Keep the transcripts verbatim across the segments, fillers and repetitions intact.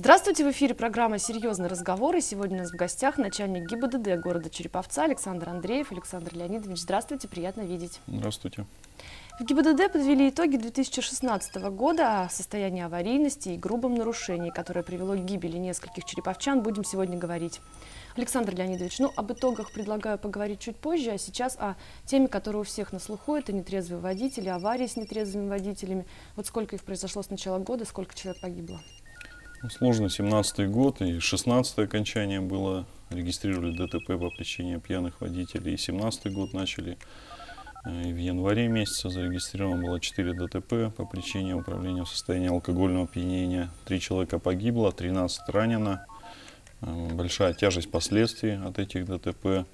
Здравствуйте, в эфире программа «Серьезный разговор». И сегодня у нас в гостях начальник ГИБДД города Череповца Александр Андреев. Александр Леонидович, здравствуйте, приятно видеть. Здравствуйте. В ГИБДД подвели итоги две тысячи шестнадцатого года о состоянии аварийности и грубом нарушении, которое привело к гибели нескольких череповчан. Будем сегодня говорить. Александр Леонидович, ну об итогах предлагаю поговорить чуть позже, а сейчас о теме, которая у всех на слуху, это нетрезвые водители, аварии с нетрезвыми водителями. Вот сколько их произошло с начала года, сколько человек погибло? Сложно семнадцатый год и шестнадцатое окончание было, регистрировали ДТП по причине пьяных водителей, и семнадцатый год начали. И в январе месяце зарегистрировано было четыре ДТП по причине управления в состоянии алкогольного опьянения. Три человека погибло, тринадцать ранено. Большая тяжесть последствий от этих ДТП.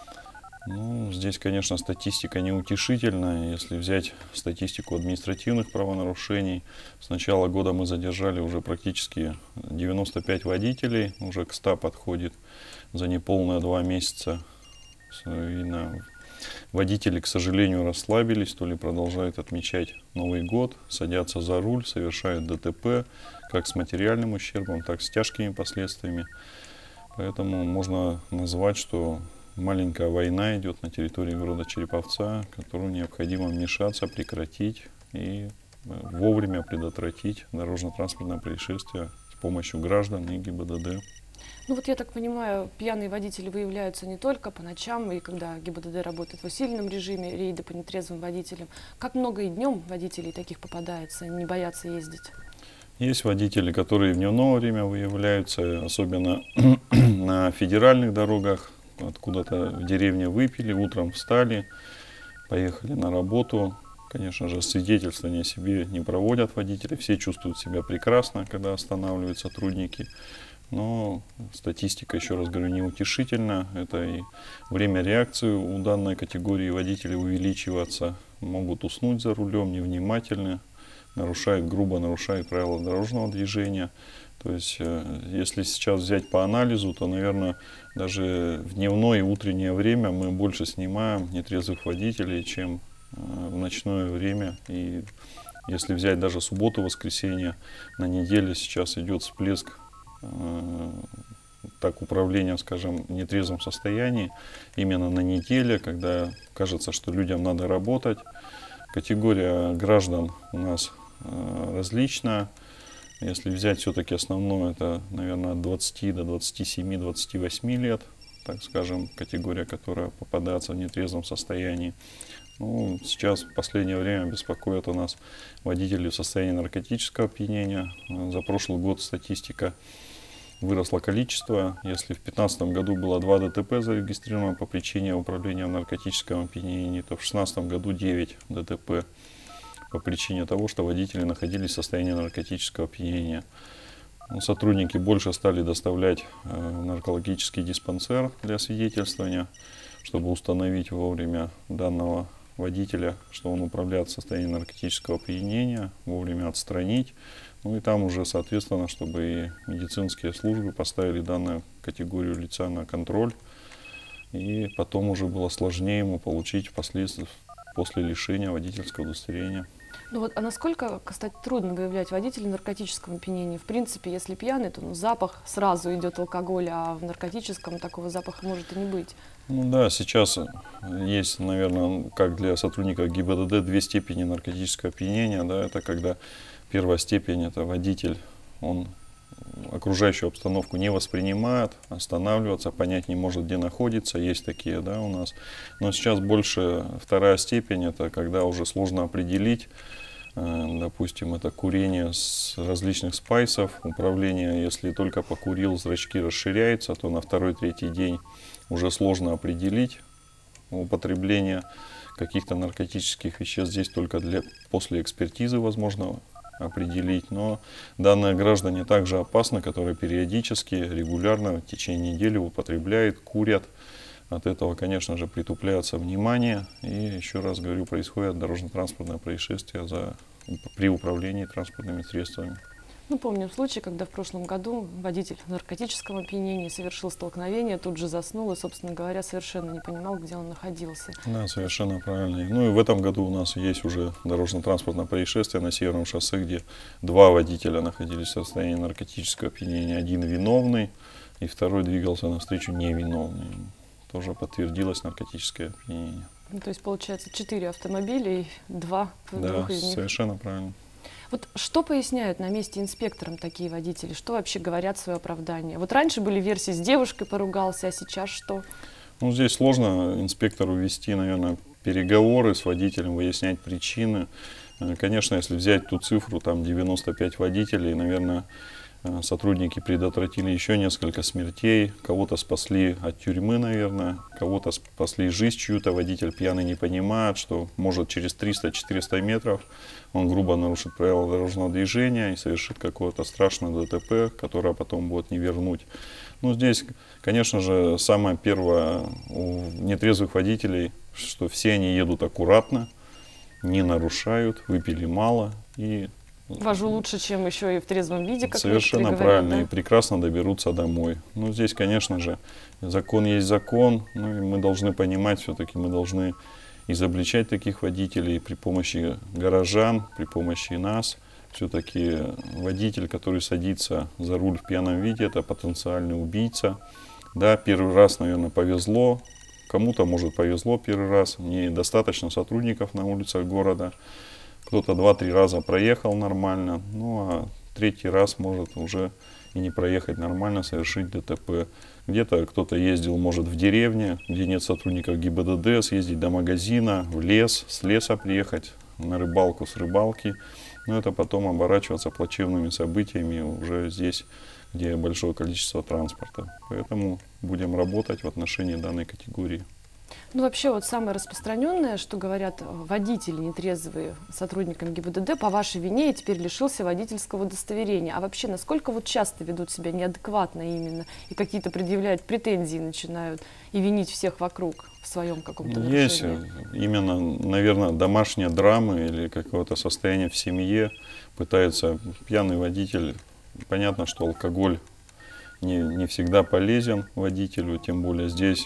Ну, здесь, конечно, статистика неутешительная. Если взять статистику административных правонарушений, с начала года мы задержали уже практически девяносто пять водителей, уже к ста подходит за неполные два месяца. Видно, водители, к сожалению, расслабились, то ли продолжают отмечать Новый год, садятся за руль, совершают ДТП, как с материальным ущербом, так и с тяжкими последствиями. Поэтому можно назвать, что маленькая война идет на территории города Череповца, которую необходимо вмешаться, прекратить и вовремя предотвратить дорожно-транспортное происшествие с помощью граждан и ГИБДД. Ну вот я так понимаю, пьяные водители выявляются не только по ночам, и когда ГИБДД работает в усиленном режиме, рейды по нетрезвым водителям. Как много и днем водителей таких попадается, не боятся ездить? Есть водители, которые в дневное время выявляются, особенно на федеральных дорогах. Откуда-то в деревне выпили, утром встали, поехали на работу. Конечно же, свидетельствования о себе не проводят водители. Все чувствуют себя прекрасно, когда останавливают сотрудники. Но статистика, еще раз говорю, неутешительна. Это и время реакции у данной категории водителей увеличиваться. Могут уснуть за рулем, невнимательны, нарушают, грубо нарушают правила дорожного движения. То есть, если сейчас взять по анализу, то, наверное, даже в дневное и утреннее время мы больше снимаем нетрезвых водителей, чем в ночное время. И если взять даже субботу, воскресенье, на неделе сейчас идет всплеск так управления, скажем, в нетрезвом состоянии. Именно на неделе, когда кажется, что людям надо работать. Категория граждан у нас различна. Если взять все-таки основное, это, наверное, от двадцати до двадцати семи — двадцати восьми лет, так скажем, категория, которая попадается в нетрезвом состоянии. Ну, сейчас в последнее время беспокоят у нас водители в состоянии наркотического опьянения. За прошлый год статистика выросло количество. Если в две тысячи пятнадцатом году было два ДТП зарегистрировано по причине управления в наркотическом опьянении, то в две тысячи шестнадцатом году девять ДТП по причине того, что водители находились в состоянии наркотического опьянения. Сотрудники больше стали доставлять в наркологический диспансер для свидетельствования, чтобы установить вовремя данного водителя, что он управляет в состоянии наркотического опьянения, вовремя отстранить. Ну и там уже, соответственно, чтобы и медицинские службы поставили данную категорию лица на контроль. И потом уже было сложнее ему получить впоследствии после лишения водительского удостоверения. Ну вот, а насколько, кстати, трудно выявлять водителя в наркотическом опьянении? В принципе, если пьяный, то ну, запах сразу идет алкоголь, а в наркотическом такого запаха может и не быть. Ну да, сейчас есть, наверное, как для сотрудников ГИБДД, две степени наркотического опьянения. Да, это когда первая степень — это водитель, он окружающую обстановку не воспринимает, останавливаться, понять не может, где находится, есть такие, да, у нас. Но сейчас больше вторая степень — это когда уже сложно определить, допустим, это курение с различных спайсов, управление, если только покурил, зрачки расширяются, то на второй-третий день уже сложно определить употребление каких-то наркотических веществ. Здесь только для, после экспертизы возможно определить. Но данные граждане также опасны, которые периодически, регулярно в течение недели употребляют, курят. От этого, конечно же, притупляется внимание. И, еще раз говорю, происходит дорожно-транспортное происшествие за, при управлении транспортными средствами. Ну, помним случай, когда в прошлом году водитель в наркотическом опьянении совершил столкновение, тут же заснул и, собственно говоря, совершенно не понимал, где он находился. Да, совершенно правильно. Ну и в этом году у нас есть уже дорожно-транспортное происшествие на Северном шоссе, где два водителя находились в состоянии наркотического опьянения. Один виновный, и второй двигался навстречу невиновный. Тоже подтвердилось наркотическое опьянение. Ну, то есть, получается, четыре автомобиля и два в Да, двух из них. совершенно правильно. Вот что поясняют на месте инспекторам такие водители? Что вообще говорят в свое оправдание? Вот раньше были версии, с девушкой поругался, а сейчас что? Ну, здесь сложно инспектору вести, наверное, переговоры с водителем, выяснять причины. Конечно, если взять ту цифру, там девяносто пять водителей, наверное, сотрудники предотвратили еще несколько смертей, кого-то спасли от тюрьмы, наверное, кого-то спасли жизнь чью-то. Водитель пьяный не понимает, что может через триста-четыреста метров он грубо нарушит правила дорожного движения и совершит какое-то страшное ДТП, которое потом будет не вернуть. Ну, здесь, конечно же, самое первое у нетрезвых водителей, что все они едут аккуратно, не нарушают, выпили мало и Вожу лучше, чем еще и в трезвом виде, как совершенно говорят, правильно, да? И прекрасно доберутся домой. Ну, здесь, конечно же, закон есть закон, ну, и мы должны понимать, все-таки мы должны изобличать таких водителей при помощи горожан, при помощи нас. Все-таки водитель, который садится за руль в пьяном виде, это потенциальный убийца. Да, первый раз, наверное, повезло, кому-то, может, повезло первый раз, недостаточно сотрудников на улицах города. Кто-то два-три раза проехал нормально, ну а третий раз может уже и не проехать нормально, совершить ДТП. Где-то кто-то ездил, может, в деревне, где нет сотрудников ГИБДД, съездить до магазина, в лес, с леса приехать, на рыбалку с рыбалки. Но это потом оборачиваться плачевными событиями уже здесь, где большое количество транспорта. Поэтому будем работать в отношении данной категории. Ну, вообще, вот самое распространенное, что говорят водители нетрезвые сотрудникам ГИБДД, по вашей вине я теперь лишился водительского удостоверения. А вообще, насколько вот часто ведут себя неадекватно именно и какие-то предъявляют претензии начинают и винить всех вокруг в своем каком-то Есть нарушении? именно, наверное, домашние драмы или какое-то состояние в семье. Пытается пьяный водитель. Понятно, что алкоголь не, не всегда полезен водителю, тем более здесь.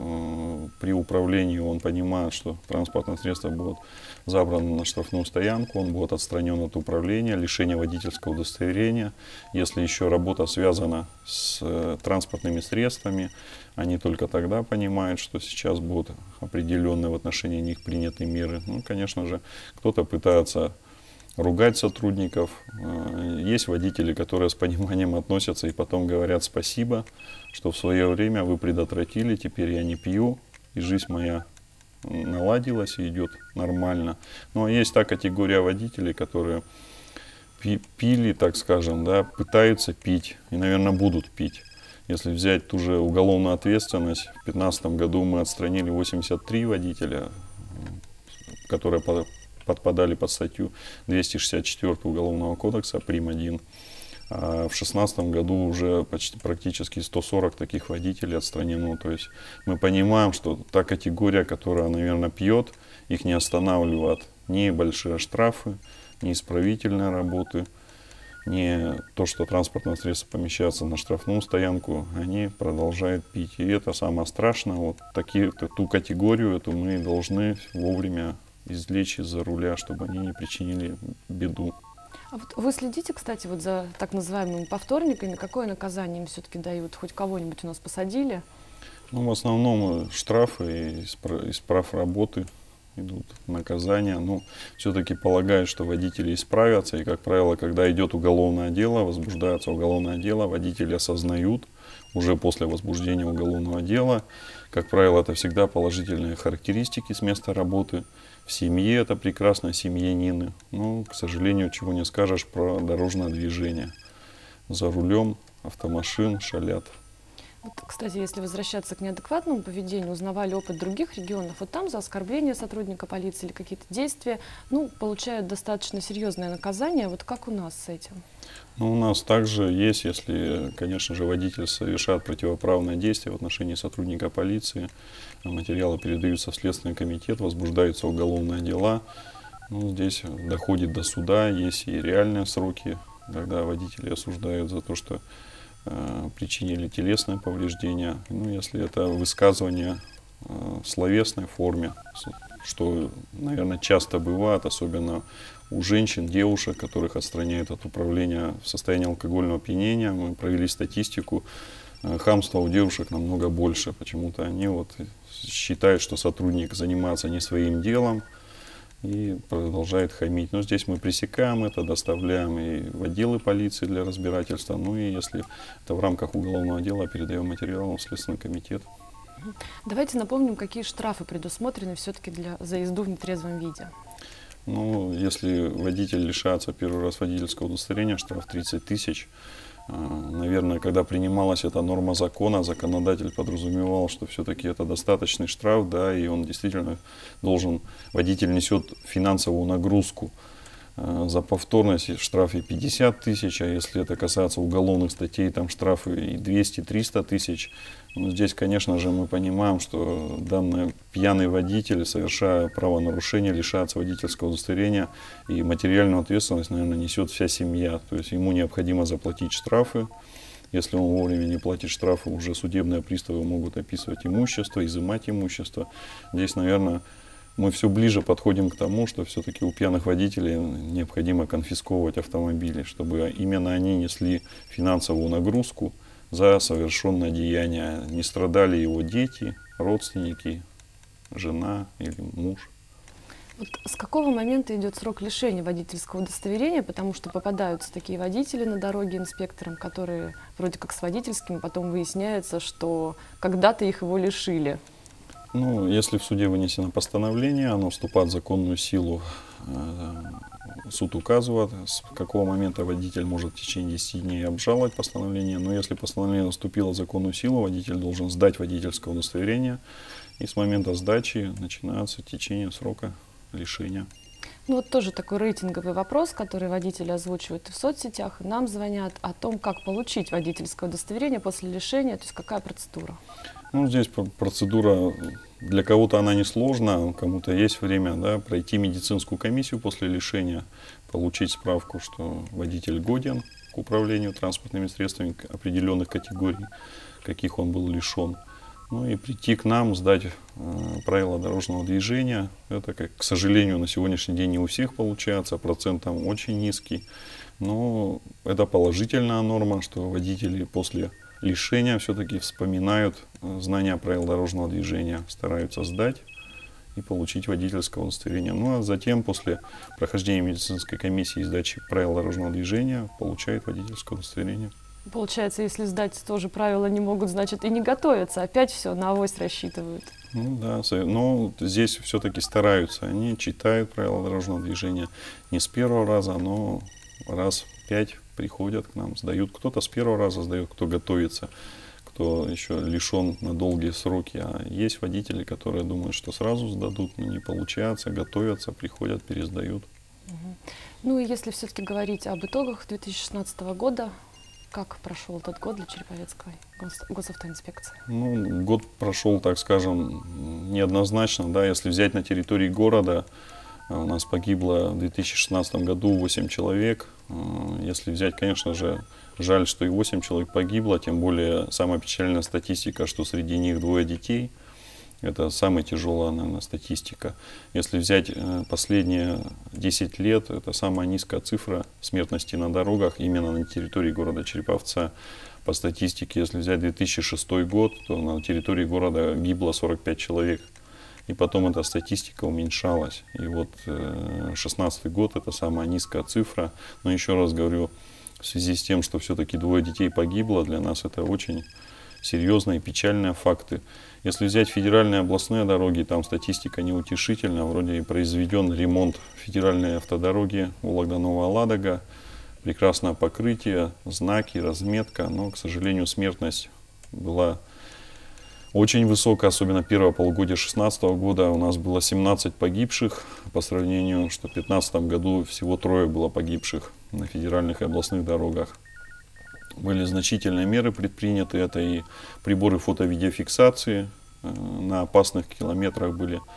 При управлении он понимает, что транспортное средство будет забрано на штрафную стоянку, он будет отстранен от управления, лишение водительского удостоверения. Если еще работа связана с транспортными средствами, они только тогда понимают, что сейчас будут определенные в отношении них приняты меры. Ну, конечно же, кто-то пытается ругать сотрудников. Есть водители, которые с пониманием относятся и потом говорят спасибо, что в свое время вы предотвратили, теперь я не пью, и жизнь моя наладилась и идет нормально. Но есть та категория водителей, которые пили, так скажем, да, пытаются пить и, наверное, будут пить. Если взять ту же уголовную ответственность, в две тысячи пятнадцатом году мы отстранили восемьдесят три водителя, которые подпадали под статью двести шестьдесят четыре Уголовного кодекса, прим. один. А в две тысячи шестнадцатом году уже почти, практически сто сорок таких водителей отстранено. То есть мы понимаем, что та категория, которая, наверное, пьет, их не останавливают ни большие штрафы, ни исправительные работы, ни то, что транспортное средство помещается на штрафную стоянку, они продолжают пить. И это самое страшное. Вот такие, ту категорию эту мы должны вовремя извлечь из-за руля, чтобы они не причинили беду. А вот вы следите, кстати, вот за так называемыми повторниками, какое наказание им все-таки дают? Хоть кого-нибудь у нас посадили? Ну, в основном штрафы из прав работы идут наказания. Но все-таки полагаю, что водители исправятся. И, как правило, когда идет уголовное дело, возбуждается уголовное дело, водители осознают уже после возбуждения уголовного дела. Как правило, это всегда положительные характеристики с места работы. В семье это прекрасно, семьянины. Но, к сожалению, чего не скажешь про дорожное движение. За рулем автомашин шалят. Вот, кстати, если возвращаться к неадекватному поведению, узнавали опыт других регионов, вот там за оскорбление сотрудника полиции или какие-то действия, ну, получают достаточно серьезное наказание. Вот как у нас с этим? Ну, у нас также есть, если, конечно же, водитель совершает противоправное действие в отношении сотрудника полиции, материалы передаются в Следственный комитет, возбуждаются уголовные дела. Ну, здесь доходит до суда, есть и реальные сроки когда водители осуждают за то, что э, причинили телесное повреждение. Ну, если это высказывание э, в словесной форме, что, наверное, часто бывает, особенно у женщин, девушек, которых отстраняют от управления в состоянии алкогольного опьянения. Мы провели статистику, э, хамства у девушек намного больше. Почему-то они вот считают, что сотрудник занимается не своим делом и продолжает хамить. Но здесь мы пресекаем это, доставляем и в отделы полиции для разбирательства. Ну и если это в рамках уголовного дела, передаем материал в Следственный комитет. Давайте напомним, какие штрафы предусмотрены все-таки для за езду в нетрезвом виде. Ну, если водитель лишается первый раз водительского удостоверения, штраф тридцать тысяч. Наверное, когда принималась эта норма закона, законодатель подразумевал, что все-таки это достаточный штраф, да, и он действительно должен, водитель несет финансовую нагрузку. За повторность штрафы пятьдесят тысяч, а если это касается уголовных статей, там штрафы и двести-триста тысяч. Но здесь, конечно же, мы понимаем, что данный пьяный водитель, совершая правонарушение, лишается водительского удостоверения, и материальную ответственность, наверное, несет вся семья. То есть ему необходимо заплатить штрафы. Если он вовремя не платит штрафы, уже судебные приставы могут описывать имущество, изымать имущество. Здесь, наверное, мы все ближе подходим к тому, что все-таки у пьяных водителей необходимо конфисковывать автомобили, чтобы именно они несли финансовую нагрузку за совершенное деяние. Не страдали его дети, родственники, жена или муж. Вот с какого момента идет срок лишения водительского удостоверения? Потому что попадаются такие водители на дороге инспекторам, которые вроде как с водительским, потом выясняется, что когда-то их его лишили. Ну, если в суде вынесено постановление, оно вступает в законную силу. Суд указывает, с какого момента водитель может в течение десяти дней обжаловать постановление. Но если постановление вступило в законную силу, водитель должен сдать водительское удостоверение. И с момента сдачи начинается течение срока лишения. Ну вот тоже такой рейтинговый вопрос, который водители озвучивают и в соцсетях, и нам звонят о том, как получить водительское удостоверение после лишения, то есть какая процедура. Ну, здесь процедура, для кого-то она несложна, кому-то есть время, да, пройти медицинскую комиссию после лишения, получить справку, что водитель годен к управлению транспортными средствами определенных категорий, каких он был лишен. Ну и прийти к нам, сдать э, правила дорожного движения. Это, как, к сожалению, на сегодняшний день не у всех получается, процент там очень низкий. Но это положительная норма, что водители после лишения все-таки вспоминают знания правил дорожного движения, стараются сдать и получить водительское удостоверение. Ну а затем, после прохождения медицинской комиссии и сдачи правил дорожного движения, получают водительское удостоверение. Получается, если сдать тоже правила не могут, значит и не готовятся, опять все на авось рассчитывают. Ну да, но здесь все-таки стараются, они читают правила дорожного движения не с первого раза, но раз в пять приходят к нам, сдают. Кто-то с первого раза сдает, кто готовится, кто еще лишен на долгие сроки. А есть водители, которые думают, что сразу сдадут, но не получается, готовятся, приходят, пересдают. Угу. Ну и если все-таки говорить об итогах две тысячи шестнадцатого года, как прошел этот год для Череповецкой гос- госавтоинспекции? Ну, год прошел, так скажем, неоднозначно. Да, если взять на территории города, у нас погибло в две тысячи шестнадцатом году восемь человек. Если взять, конечно же, жаль, что и восемь человек погибло, тем более самая печальная статистика, что среди них двое детей. Это самая тяжелая, наверное, статистика. Если взять последние десять лет, это самая низкая цифра смертности на дорогах именно на территории города Череповца. По статистике, если взять две тысячи шестой год, то на территории города гибло сорок пять человек. И потом эта статистика уменьшалась. И вот шестнадцатый год это самая низкая цифра. Но еще раз говорю, в связи с тем, что все-таки двое детей погибло, для нас это очень серьезные печальные факты. Если взять федеральные областные дороги, там статистика неутешительная. Вроде и произведен ремонт федеральной автодороги Вологда-Новая Ладога. Прекрасное покрытие, знаки, разметка. Но, к сожалению, смертность была очень высокая, особенно первое полугодие две тысячи шестнадцатого года. У нас было семнадцать погибших, по сравнению, что в две тысячи пятнадцатом году всего трое было погибших на федеральных и областных дорогах. Были значительные меры предприняты, это и приборы фото-видеофиксации на опасных километрах были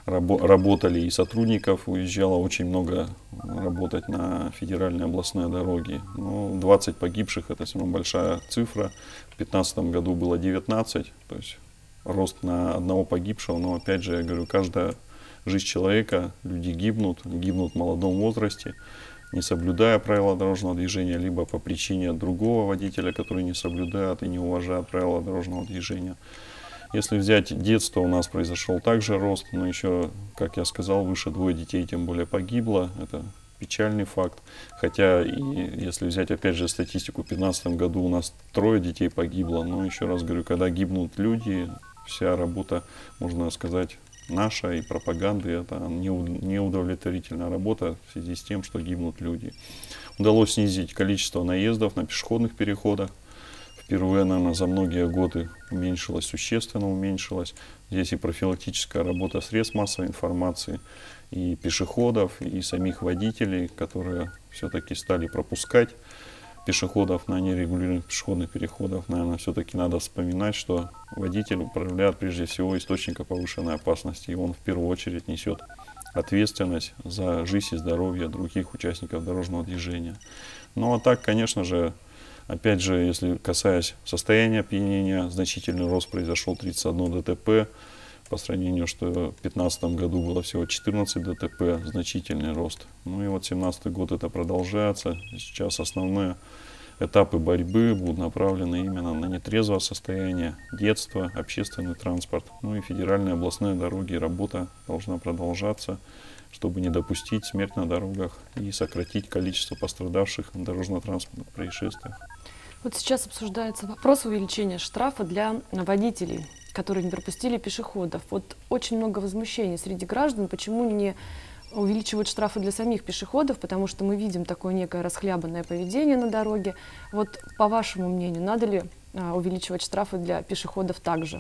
рабо работали, и сотрудников уезжало очень много работать на федеральной областной дороге. Ну, двадцать погибших — это все равно большая цифра. В две тысячи пятнадцатом году было девятнадцать, то есть рост на одного погибшего. Но опять же, я говорю, каждая жизнь человека, люди гибнут, гибнут в молодом возрасте, не соблюдая правила дорожного движения, либо по причине другого водителя, который не соблюдает и не уважает правила дорожного движения. Если взять детство, у нас произошел также рост, но еще, как я сказал, выше двое детей, тем более погибло. Это печальный факт. Хотя, и если взять опять же статистику, в две тысячи пятнадцатом году у нас трое детей погибло. Но еще раз говорю, когда гибнут люди, вся работа, можно сказать, наша и пропаганды, это неудовлетворительная работа в связи с тем, что гибнут люди. Удалось снизить количество наездов на пешеходных переходах. Впервые, наверное, за многие годы уменьшилось, существенно уменьшилось. Здесь и профилактическая работа средств массовой информации, и пешеходов, и самих водителей, которые все-таки стали пропускать пешеходов на нерегулированных пешеходных переходах. Наверное, все-таки надо вспоминать, что водитель управляет прежде всего источника повышенной опасности, и он в первую очередь несет ответственность за жизнь и здоровье других участников дорожного движения. Ну а так, конечно же, опять же, если касаясь состояния опьянения, значительный рост произошел, тридцать одно ДТП, по сравнению, что в две тысячи пятнадцатом году было всего четырнадцать ДТП, значительный рост. Ну и вот две тысячи семнадцатый год это продолжается. Сейчас основные этапы борьбы будут направлены именно на нетрезвое состояние, детство, общественный транспорт, ну и федеральные областные дороги. Работа должна продолжаться, чтобы не допустить смерть на дорогах и сократить количество пострадавших в дорожно-транспортных происшествиях. Вот сейчас обсуждается вопрос увеличения штрафа для водителей, которые не пропустили пешеходов. Вот очень много возмущений среди граждан, почему не увеличивают штрафы для самих пешеходов, потому что мы видим такое некое расхлябанное поведение на дороге. Вот по вашему мнению, надо ли а, увеличивать штрафы для пешеходов также?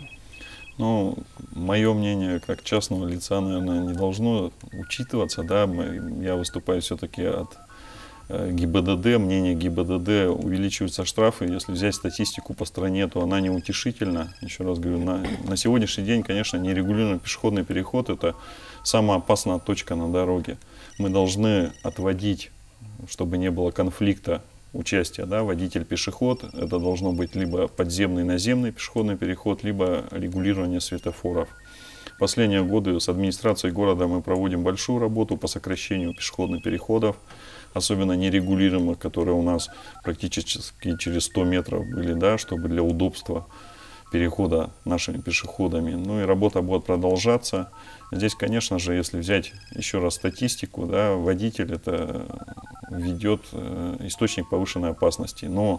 Ну, мое мнение, как частного лица, наверное, не должно учитываться. Да? Я выступаю все-таки от ГИБДД, мнение ГИБДД, увеличиваются штрафы. Если взять статистику по стране, то она неутешительна. Еще раз говорю, на, на сегодняшний день, конечно, нерегулированный пешеходный переход — это самая опасная точка на дороге. Мы должны отводить, чтобы не было конфликта участия, да, водитель-пешеход. Это должно быть либо подземный наземный пешеходный переход, либо регулирование светофоров. В последние годы с администрацией города мы проводим большую работу по сокращению пешеходных переходов, особенно нерегулируемых, которые у нас практически через сто метров были, да, чтобы для удобства перехода нашими пешеходами. Ну и работа будет продолжаться. Здесь, конечно же, если взять еще раз статистику, да, водитель — это ведет источник повышенной опасности. Но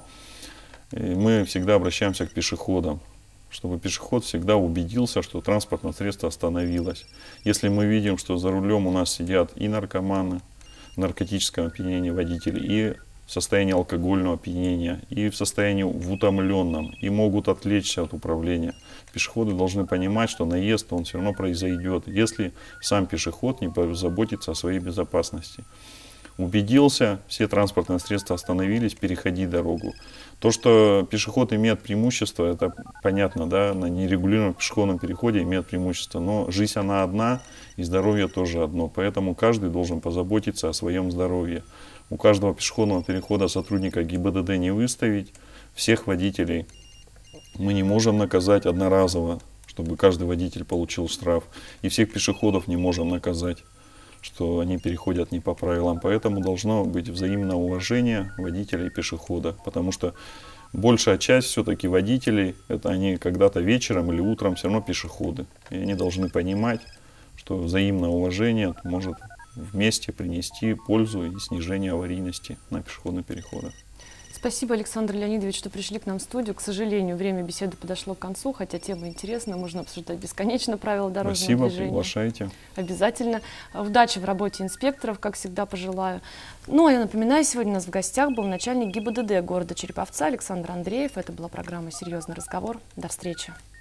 мы всегда обращаемся к пешеходам, чтобы пешеход всегда убедился, что транспортное средство остановилось. Если мы видим, что за рулем у нас сидят и наркоманы, в наркотическом опьянении водители, и в состоянии алкогольного опьянения, и в состоянии в утомленном, и могут отвлечься от управления. Пешеходы должны понимать, что наезд он все равно произойдет, если сам пешеход не позаботится о своей безопасности. Убедился, все транспортные средства остановились, переходи дорогу. То, что пешеход имеет преимущество, это понятно, да, на нерегулированном пешеходном переходе имеет преимущество, но жизнь она одна, и здоровье тоже одно, поэтому каждый должен позаботиться о своем здоровье. У каждого пешеходного перехода сотрудника ГИБДД не выставить, всех водителей мы не можем наказать одноразово, чтобы каждый водитель получил штраф, и всех пешеходов не можем наказать, что они переходят не по правилам. Поэтому должно быть взаимное уважение водителя и пешехода, потому что большая часть все-таки водителей, это они когда-то вечером или утром все равно пешеходы. И они должны понимать, что взаимное уважение может вместе принести пользу и снижение аварийности на пешеходных переходах. Спасибо, Александр Леонидович, что пришли к нам в студию. К сожалению, время беседы подошло к концу, хотя тема интересна, можно обсуждать бесконечно правила дорожного Спасибо, движения. Спасибо, приглашайте. Обязательно. Удачи в работе инспекторов, как всегда, пожелаю. Ну, а я напоминаю, сегодня у нас в гостях был начальник ГИБДД города Череповца Александр Андреев. Это была программа «Серьезный разговор». До встречи.